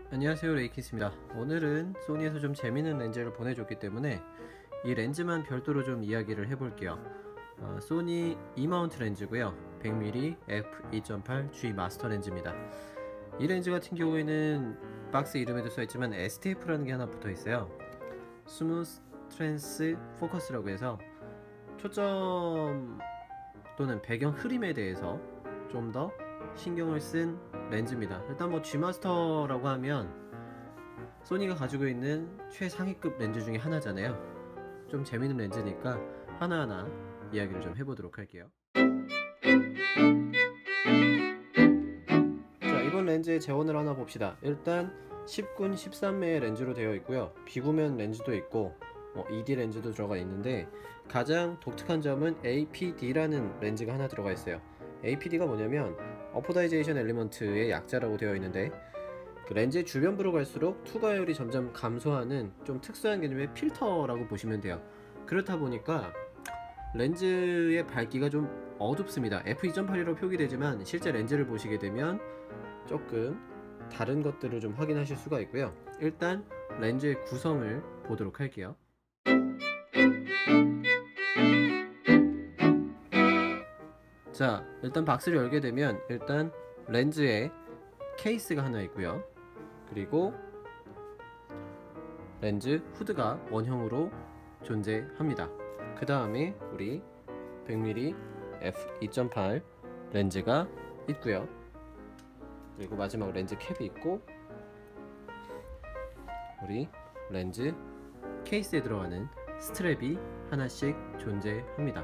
안녕하세요, 레이키스입니다. 오늘은 소니에서 좀 재밌는 렌즈를 보내줬기 때문에 이 렌즈만 별도로 좀 이야기를 해볼게요. 소니 E마운트 렌즈고요. 100mm f2.8 G 마스터 렌즈입니다. 이 렌즈 같은 경우에는 박스 이름에도 써있지만 STF라는 게 하나 붙어있어요. 스무스 트랜스 포커스라고 해서 초점 또는 배경 흐림에 대해서 좀 더 신경을 쓴 렌즈입니다. 일단 뭐 G마스터라고 하면 소니가 가지고 있는 최상위급 렌즈 중에 하나잖아요. 좀 재밌는 렌즈니까 하나하나 이야기를 좀 해보도록 할게요. 자, 이번 렌즈의 재원을 하나 봅시다. 일단 10군 13매의 렌즈로 되어 있고요. 비구면 렌즈도 있고 ED 렌즈도 들어가 있는데 가장 독특한 점은 APD라는 렌즈가 하나 들어가 있어요. APD가 뭐냐면 어포다이제이션 엘리먼트의 약자라고 되어 있는데 그 렌즈의 주변부로 갈수록 투과율이 점점 감소하는 좀 특수한 개념의 필터라고 보시면 돼요. 그렇다 보니까 렌즈의 밝기가 좀 어둡습니다. f2.8이라고 표기되지만 실제 렌즈를 보시게 되면 조금 다른 것들을 좀 확인하실 수가 있고요. 일단 렌즈의 구성을 보도록 할게요. 자, 일단 박스를 열게 되면 일단 렌즈에 케이스가 하나 있고요. 그리고 렌즈 후드가 원형으로 존재합니다. 그 다음에 우리 100mm f2.8 렌즈가 있고요. 그리고 마지막 렌즈 캡이 있고 우리 렌즈 케이스에 들어가는 스트랩이 하나씩 존재합니다.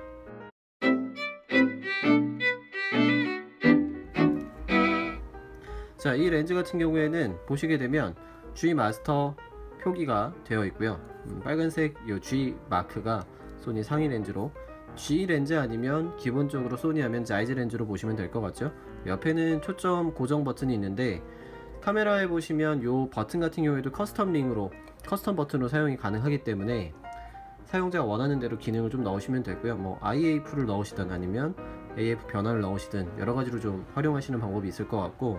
자, 이 렌즈 같은 경우에는 보시게 되면 G 마스터 표기가 되어 있고요. 빨간색 이 G 마크가 소니 상위 렌즈로, G 렌즈 아니면 기본적으로 소니 하면 자이즈 렌즈로 보시면 될 것 같죠. 옆에는 초점 고정 버튼이 있는데 카메라에 보시면 이 버튼 같은 경우에도 커스텀 링으로, 커스텀 버튼으로 사용이 가능하기 때문에 사용자가 원하는 대로 기능을 좀 넣으시면 되고요. 뭐 IAF를 넣으시든 아니면 AF 변화를 넣으시든 여러가지로 좀 활용하시는 방법이 있을 것 같고,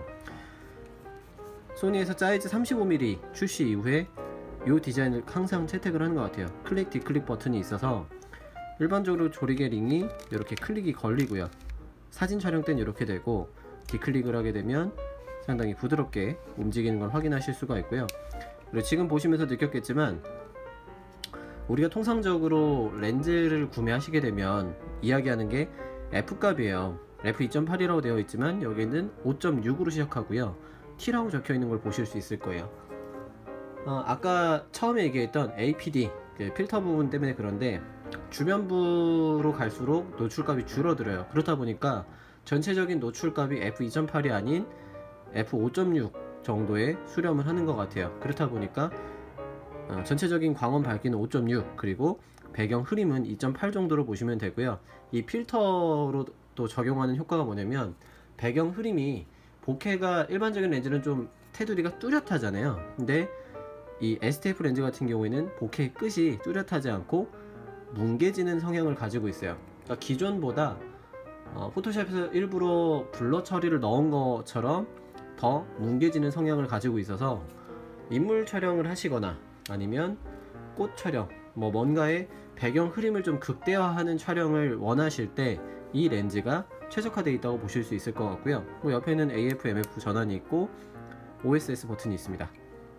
소니에서 사이즈 35mm 출시 이후에 이 디자인을 항상 채택을 하는 것 같아요. 클릭 디클릭 버튼이 있어서 일반적으로 조리개 링이 이렇게 클릭이 걸리고요. 사진 촬영 때는 이렇게 되고 디클릭을 하게 되면 상당히 부드럽게 움직이는 걸 확인하실 수가 있고요. 그리고 지금 보시면서 느꼈겠지만 우리가 통상적으로 렌즈를 구매하시게 되면 이야기하는 게 F값이에요. f2.8이라고 되어 있지만 여기는 5.6으로 시작하고요. T라고 적혀 있는 걸 보실 수 있을 거예요. 아까 처음에 얘기했던 APD 그 필터 부분 때문에 그런데 주변부로 갈수록 노출값이 줄어들어요. 그렇다 보니까 전체적인 노출값이 f2.8이 아닌 f5.6 정도의 수렴을 하는 것 같아요. 그렇다 보니까 전체적인 광원 밝기는 5.6 그리고 배경 흐림은 2.8 정도로 보시면 되고요. 이 필터로 또 적용하는 효과가 뭐냐면 배경 흐림이 보케가 일반적인 렌즈는 좀 테두리가 뚜렷하잖아요. 근데 이 STF 렌즈 같은 경우에는 보케의 끝이 뚜렷하지 않고 뭉개지는 성향을 가지고 있어요. 그러니까 기존보다 포토샵에서 일부러 블러 처리를 넣은 것처럼 더 뭉개지는 성향을 가지고 있어서 인물 촬영을 하시거나 아니면 꽃 촬영, 뭐 뭔가의 배경 흐림을 좀 극대화하는 촬영을 원하실 때 이 렌즈가 최적화되어 있다고 보실 수 있을 것 같고요. 뭐 옆에는 AF, MF 전환이 있고 OSS 버튼이 있습니다.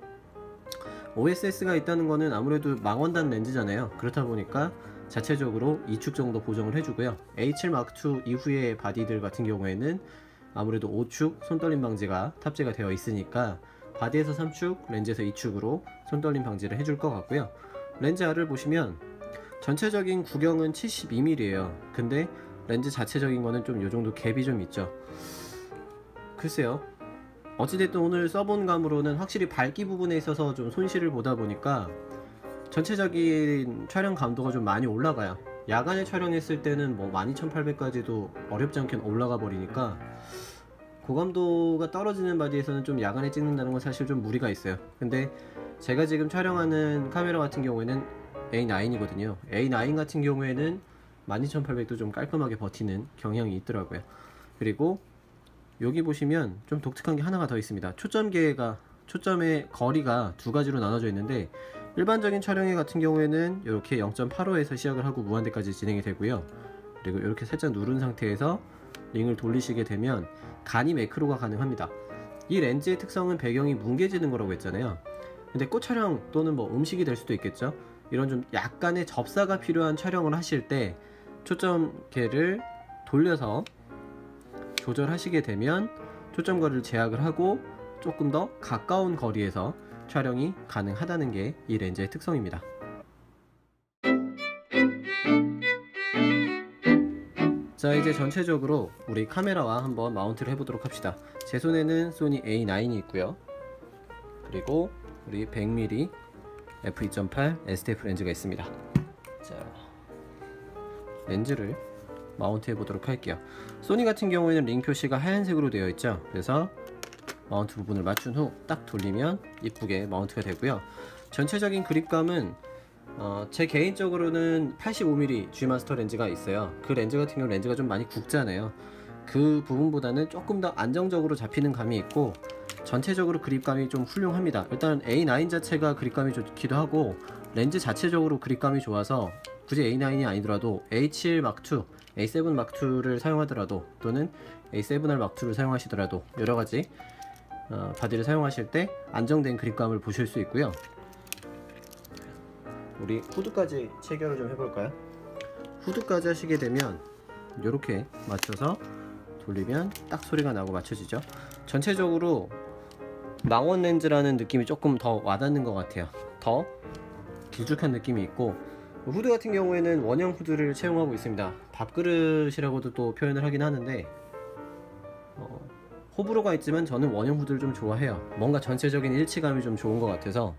OSS가 있다는 거는 아무래도 망원단 렌즈잖아요. 그렇다 보니까 자체적으로 2축 정도 보정을 해주고요. A7 M2 이후의 바디들 같은 경우에는 아무래도 5축 손떨림 방지가 탑재가 되어 있으니까 바디에서 3축, 렌즈에서 2축으로 손떨림 방지를 해줄 것 같고요. 렌즈 R을 보시면 전체적인 구경은 72mm예요. 근데 렌즈 자체적인 거는 좀 요정도 갭이 좀 있죠. 글쎄요, 어찌됐든 오늘 써본 감으로는 확실히 밝기 부분에 있어서 좀 손실을 보다 보니까 전체적인 촬영 감도가 좀 많이 올라가요. 야간에 촬영했을 때는 뭐 12800까지도 어렵지 않게 올라가 버리니까 고감도가 떨어지는 바디에서는 좀 야간에 찍는다는 건 사실 좀 무리가 있어요. 근데 제가 지금 촬영하는 카메라 같은 경우에는 A9이거든요. A9 같은 경우에는 12800도 좀 깔끔하게 버티는 경향이 있더라고요. 그리고 여기 보시면 좀 독특한 게 하나가 더 있습니다. 초점계가 초점의 거리가 두 가지로 나눠져 있는데, 일반적인 촬영회 같은 경우에는 이렇게 0.85에서 시작을 하고 무한대까지 진행이 되고요. 그리고 이렇게 살짝 누른 상태에서 링을 돌리시게 되면 간이 매크로가 가능합니다. 이 렌즈의 특성은 배경이 뭉개지는 거라고 했잖아요. 근데 꽃 촬영 또는 뭐 음식이 될 수도 있겠죠. 이런 좀 약간의 접사가 필요한 촬영을 하실 때 초점계를 돌려서 조절하시게 되면 초점 거리를 제약을 하고 조금 더 가까운 거리에서 촬영이 가능하다는 게 이 렌즈의 특성입니다. 자, 이제 전체적으로 우리 카메라와 한번 마운트를 해보도록 합시다. 제 손에는 소니 A9이 있고요. 그리고 우리 100mm f2.8 STF 렌즈가 있습니다. 자, 렌즈를 마운트 해보도록 할게요. 소니 같은 경우에는 링 표시가 하얀색으로 되어 있죠. 그래서 마운트 부분을 맞춘 후 딱 돌리면 이쁘게 마운트가 되고요. 전체적인 그립감은 제 개인적으로는 85mm G마스터 렌즈가 있어요. 그 렌즈 같은 경우 렌즈가 좀 많이 굵잖아요. 그 부분보다는 조금 더 안정적으로 잡히는 감이 있고 전체적으로 그립감이 좀 훌륭합니다. 일단 A9 자체가 그립감이 좋기도 하고 렌즈 자체적으로 그립감이 좋아서 굳이 A9이 아니더라도 A7 Mark2, A7 Mark2를 사용하더라도 또는 A7R Mark2를 사용하시더라도 여러가지 바디를 사용하실 때 안정된 그립감을 보실 수 있고요. 우리 후드까지 체결을 좀 해볼까요? 후드까지 하시게 되면 이렇게 맞춰서 돌리면 딱 소리가 나고 맞춰지죠. 전체적으로 망원 렌즈라는 느낌이 조금 더 와닿는 것 같아요. 더 길쭉한 느낌이 있고, 후드 같은 경우에는 원형 후드를 채용하고 있습니다. 밥그릇이라고도 또 표현을 하긴 하는데 호불호가 있지만 저는 원형 후드를 좀 좋아해요. 뭔가 전체적인 일치감이 좀 좋은 것 같아서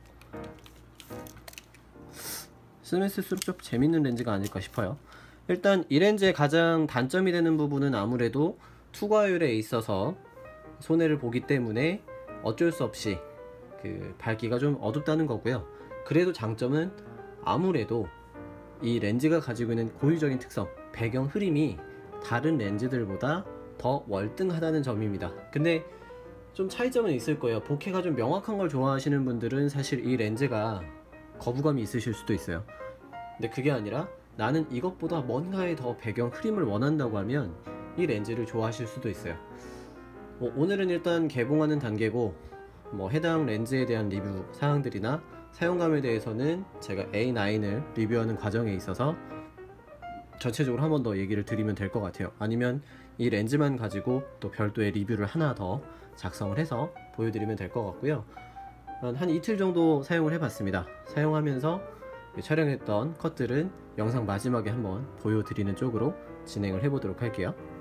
쓰면 쓸수록 좀 재밌는 렌즈가 아닐까 싶어요. 일단 이 렌즈의 가장 단점이 되는 부분은 아무래도 투과율에 있어서 손해를 보기 때문에 어쩔 수 없이 그 밝기가 좀 어둡다는 거고요. 그래도 장점은 아무래도 이 렌즈가 가지고 있는 고유적인 특성, 배경 흐림이 다른 렌즈들보다 더 월등하다는 점입니다. 근데 좀 차이점은 있을 거예요. 보케가 좀 명확한 걸 좋아하시는 분들은 사실 이 렌즈가 거부감이 있으실 수도 있어요. 근데 그게 아니라 나는 이것보다 뭔가의 더 배경 흐림을 원한다고 하면 이 렌즈를 좋아하실 수도 있어요. 오늘은 일단 개봉하는 단계고 해당 렌즈에 대한 리뷰 사항들이나 사용감에 대해서는 제가 A9을 리뷰하는 과정에 있어서 전체적으로 한 번 더 얘기를 드리면 될 것 같아요. 아니면 이 렌즈만 가지고 또 별도의 리뷰를 하나 더 작성을 해서 보여드리면 될 것 같고요. 한 이틀 정도 사용을 해봤습니다. 사용하면서 촬영했던 컷들은 영상 마지막에 한번 보여드리는 쪽으로 진행을 해보도록 할게요.